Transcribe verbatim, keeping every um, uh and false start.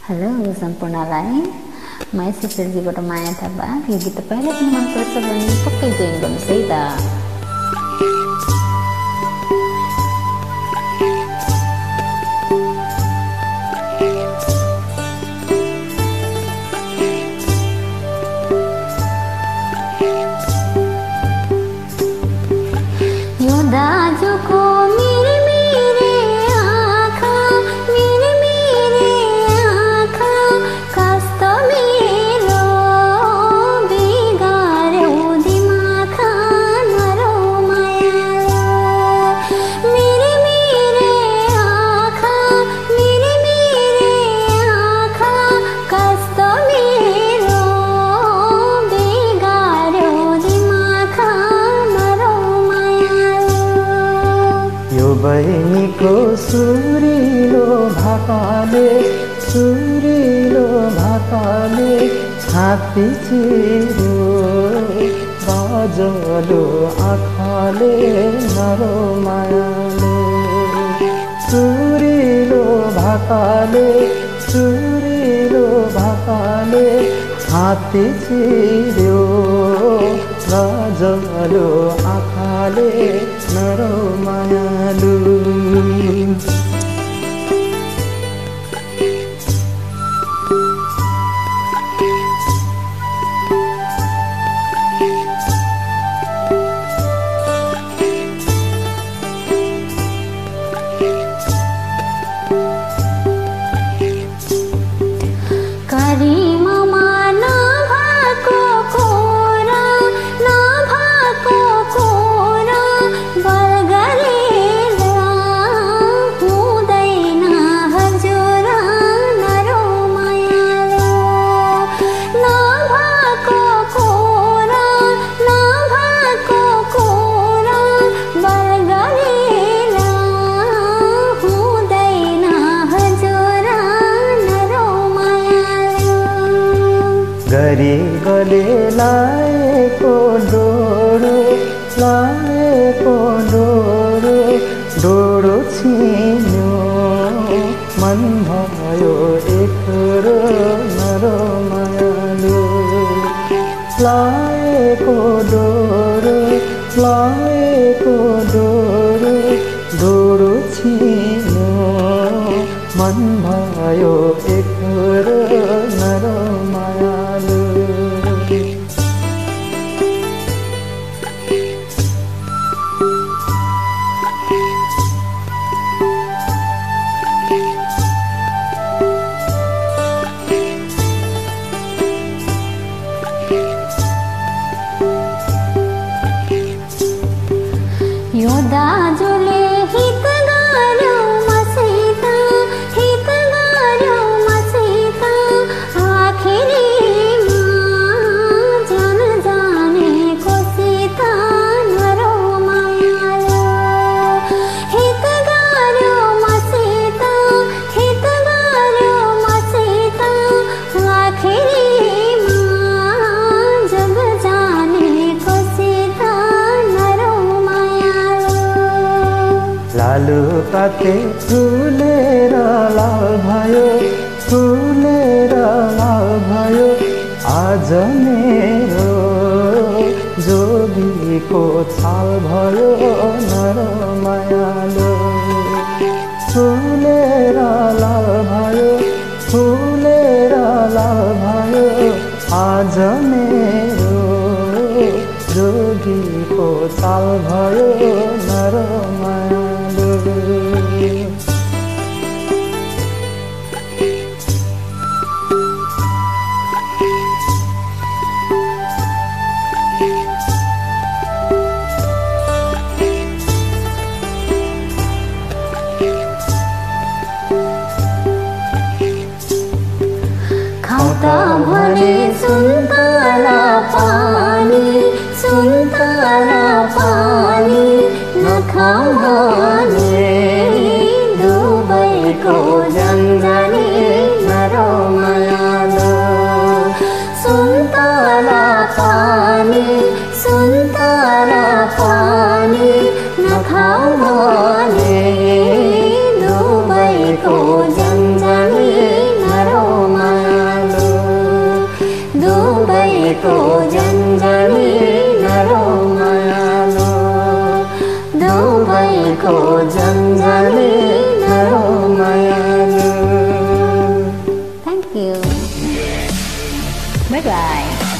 Hello सम्पूर्णलाई म यसै फिर्जीबाट माया थापा। यो गीत तपाईँलाई पनि मनपर्छ भने पक्कै जोइन गर्नुहोस् है त। बहिनीको सुरिलो भाकाले सुरिलो भाकाले छाती चिर्यो गजलो आँखाले नरो मायाले सुरिलो भाकाले सुरिलो भाकाले छाती चिर्यो गजलो आँखाले नरो मायालु। गरी गले लाएको डोरो लाएको डोरो डोरो छिन्यो मन भयो एकरो नरो मायालु। लाएको डोरो लाएको डोरो डोरो छिन्यो मन भयो एकरो नरो मायालु। यो दाजुले हित गर्यो मसित हित गर्यो मसित आखिरीमा जान जानेको सीत नरो मायालो। हित गर्यो मसित हित गर्यो मसित आखिरीमा जग जानेको सीत नरो मायालो। लालु पाते फुलेर लाल भयो फुलेर लाल भयो आज मेरो जोगीको छाल भयो नरो मायालो। फुलेर लाल भयो फुलेर लाल भयो आज मेरो जोगीको छाल भयो नरो मायालो। खाता भने सुन्तला पानी सुन्तला पानी नखाऊ भने दुबईको जन्जानी नरो मायालो। सुन्तला पानी सुन्तला पानी नखाऊ भने दुबईको जन्जानी नरो मनको जन्जले नरो मायालु। Thank you. Bye bye.